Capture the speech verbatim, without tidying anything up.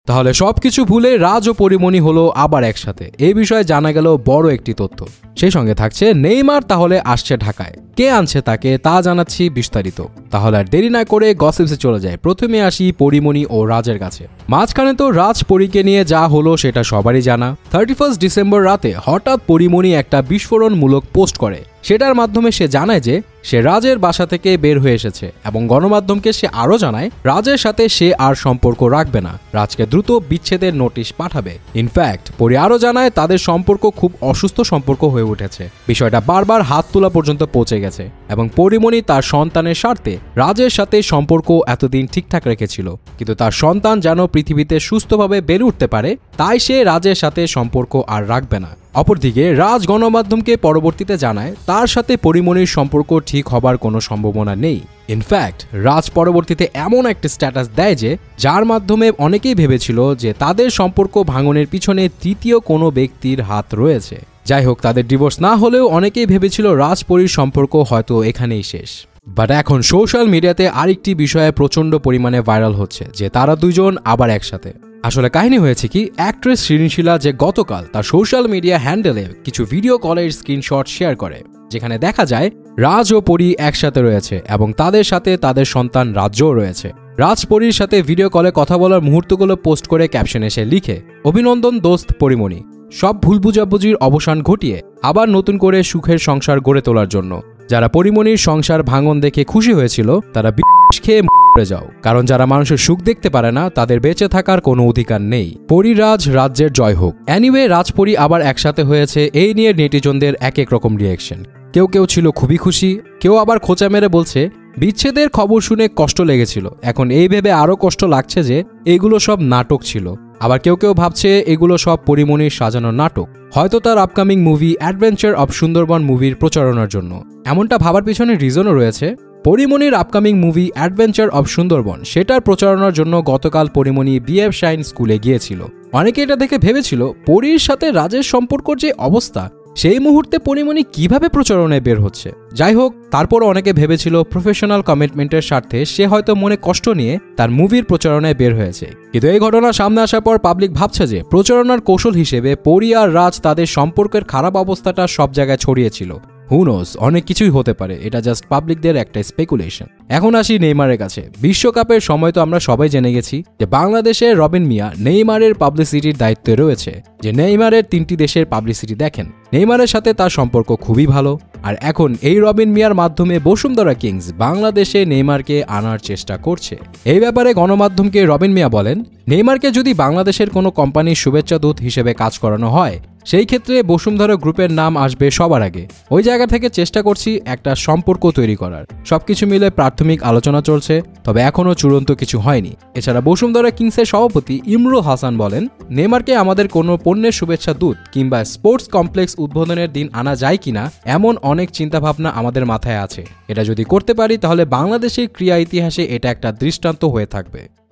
তাহলে সবকিছু ভুলে রাজ ও পরিমণি হলো আবার একসাথে। এই বিষয়ে জানা গেল বড় একটি তথ্য। সেই সঙ্গে থাকছে নেইমার তাহলে আসছে ঢাকায়, কে আনছে তাকে তা জানাচ্ছি বিস্তারিত। তাহলে আর দেরি না করে গসিপসে চলে যায়। প্রথমে আসি পরিমণি ও রাজের কাছে। মাঝখানে তো রাজ পরীকে নিয়ে যা হলো সেটা সবারই জানা। থার্টি ফার্স্ট ডিসেম্বর রাতে হঠাৎ পরিমণি একটা বিস্ফোরণমূলক পোস্ট করে। সেটার মাধ্যমে সে জানায় যে সে রাজের বাসা থেকে বের হয়ে এসেছে এবং গণমাধ্যমকে সে আরও জানায় রাজের সাথে সে আর সম্পর্ক রাখবে না, রাজকে দ্রুত বিচ্ছেদের নোটিশ পাঠাবে। ইনফ্যাক্ট পরি আরও জানায় তাদের সম্পর্ক খুব অসুস্থ সম্পর্ক হয়ে উঠেছে। বিষয়টা বারবার হাত তোলা পর্যন্ত পৌঁছে গেছে এবং পরিমণি তার সন্তানের স্বার্থে রাজের সাথে সম্পর্ক এতদিন ঠিকঠাক রেখেছিল, কিন্তু তার সন্তান যেন পৃথিবীতে সুস্থভাবে বেড়ে উঠতে পারে তাই সে রাজের সাথে সম্পর্ক আর রাখবে না। অপরদিকে রাজ গণমাধ্যমকে পরবর্তীতে জানায় তার সাথে পরিমণির সম্পর্ক ঠিক হবার কোনো সম্ভাবনা নেই। ইনফ্যাক্ট রাজ পরবর্তীতে এমন একটা স্ট্যাটাস দেয় যে যার মাধ্যমে অনেকেই ভেবেছিল যে তাদের সম্পর্ক ভাঙনের পিছনে তৃতীয় কোনো ব্যক্তির হাত রয়েছে। যাই হোক, তাদের ডিভোর্স না হলেও অনেকেই ভেবেছিল রাজ পরির সম্পর্ক হয়তো এখানেই শেষ। বাট এখন সোশ্যাল মিডিয়াতে আরেকটি বিষয়ে প্রচণ্ড পরিমাণে ভাইরাল হচ্ছে যে তারা দুজন আবার একসাথে। আসলে কাহিনী হয়েছে কি, অ্যাক্ট্রেস সৃজনশীলা যে গতকাল তার সোশ্যাল মিডিয়া হ্যান্ডেলে কিছু ভিডিও কলের স্ক্রিনশট শেয়ার করে, যেখানে দেখা যায় রাজ ও পরি একসাথে রয়েছে এবং তাদের সাথে তাদের সন্তান রাজ্যও রয়েছে। রাজ পরির সাথে ভিডিও কলে কথা বলার মুহূর্তগুলো পোস্ট করে ক্যাপশনে সে লিখে, অভিনন্দন দোস্ত পরিমণি, সব ভুল বুঝাবুঝির অবসান ঘটিয়ে আবার নতুন করে সুখের সংসার গড়ে তোলার জন্য। যারা পরিমণির সংসার ভাঙন দেখে খুশি হয়েছিল তারা বিষ খেয়ে মরে যাও, কারণ যারা মানুষের সুখ দেখতে পারে না তাদের বেঁচে থাকার কোনো অধিকার নেই। পরিরাজ রাজ্যের জয় হোক। অ্যানিওয়ে রাজপরি আবার একসাথে হয়েছে, এই নিয়ে নেটিজনদের এক এক রকম রিয়াকশন। কেউ কেউ ছিল খুবই খুশি, কেউ আবার খোঁচা মেরে বলছে বিচ্ছেদের খবর শুনে কষ্ট লেগেছিল, এখন এই ভেবে আরও কষ্ট লাগছে যে এগুলো সব নাটক ছিল। আবার কেউ কেউ ভাবছে এগুলো সব পরিমণির সাজানো নাটক, হয়তো তার upcoming movie adventure of Sundarban মুভির প্রচারণার জন্য। এমনটা ভাবার পিছনে রিজনও রয়েছে। পরিমণির upcoming movie adventure of Sundarban সেটার প্রচারণার জন্য গতকাল পরিমণি বিএফ শাইন স্কুলে গিয়েছিল। অনেকে এটা দেখে ভেবেছিল পরির সাথে রাজের সম্পর্কর যে অবস্থা সেই মুহূর্তে পরিমণি কিভাবে প্রচারণায় বের হচ্ছে। যাই হোক, তারপর অনেকে ভেবেছিল প্রফেশনাল কমিটমেন্টের স্বার্থে সে হয়তো মনে কষ্ট নিয়ে তার মুভির প্রচারণায় বের হয়েছে। কিন্তু এই ঘটনা সামনে আসার পর পাবলিক ভাবছে যে প্রচারণার কৌশল হিসেবে পরি আর রাজ তাদের সম্পর্কের খারাপ অবস্থাটা সব জায়গায় ছড়িয়েছিল। হু নোস, অনেক কিছুই হতে পারে, এটা জাস্ট পাবলিকদের একটা স্পেকুলেশন। এখন আসি নেইমারের কাছে। বিশ্বকাপের সময় তো আমরা সবাই জেনে গেছি যে বাংলাদেশের রবিন মিয়া নেইমারের পাবলিসিটির দায়িত্বে রয়েছে, যে নেইমারের তিনটি দেশের পাবলিসিটি দেখেন। নেইমারের সাথে তার সম্পর্ক খুবই ভালো, আর এখন এই রবিন মিয়ার মাধ্যমে বসুন্ধরা কিংস বাংলাদেশে নেইমারকে আনার চেষ্টা করছে। এই ব্যাপারে গণমাধ্যমকে রবিন মিয়া বলেন, নেইমারকে যদি বাংলাদেশের কোনো কোম্পানির শুভেচ্ছা দূত হিসেবে কাজ করানো হয় সেই ক্ষেত্রে বসুন্ধরা গ্রুপের নাম আসবে সবার আগে। ওই জায়গা থেকে চেষ্টা করছি একটা সম্পর্ক তৈরি করার। সবকিছু মিলে প্রাথমিক আলোচনা চলছে, তবে এখনও চূড়ান্ত কিছু হয়নি। এছাড়া বসুন্ধরা কিংসের সভাপতি ইমরুল হাসান বলেন, নেইমারকে আমাদের কোনো পণ্যের শুভেচ্ছা দূত কিংবা স্পোর্টস কমপ্লেক্স উদ্বোধনের দিন আনা যায় কিনা এমন অনেক চিন্তাভাবনা আমাদের মাথায় আছে। এটা যদি করতে পারি তাহলে বাংলাদেশের ক্রীড়া ইতিহাসে এটা একটা দৃষ্টান্ত হয়ে থাকবে।